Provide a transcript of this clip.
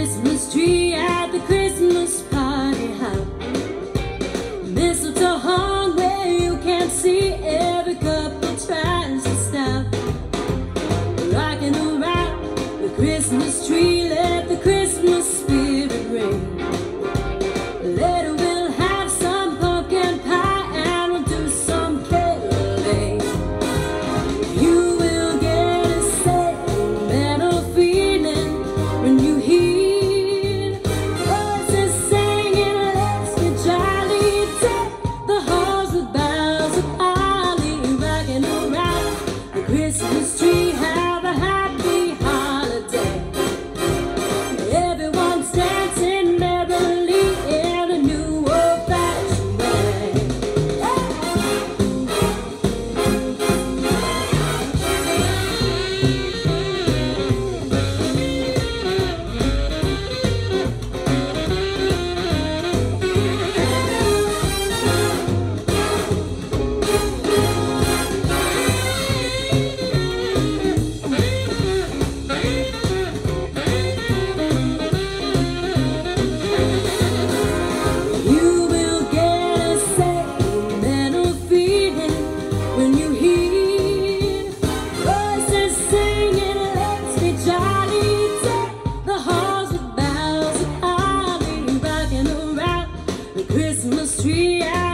Christmas tree at the Christmas party hop. Mistletoe hung where you can't see, every couple tries to stop. Rocking around the Christmas tree, let the Christmas spirit ring. Later we'll have some pumpkin pie and we'll do some caroling. You will get a sentimental feeling when you hear voices singing, let's be jolly, deck the halls with boughs of holly. Rocking around the Christmas tree, have a happy holiday. Everyone's dancing merrily in a new old-fashioned way. You will get a sentimental feeling when you hear voices singing, let's be jolly, deck the halls with boughs of holly. Rocking around the Christmas tree.